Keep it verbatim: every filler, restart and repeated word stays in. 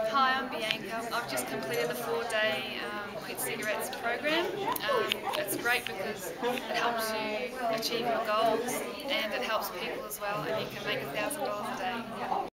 Hi, I'm Bianca. I've just completed the four-day um, Quit Cigarettes program. Um, it's great because it helps you achieve your goals and it helps people as well, and you can make a thousand dollars a day.